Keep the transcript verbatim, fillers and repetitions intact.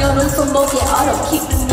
nhau nung sông bầu kẻ ở đầu khi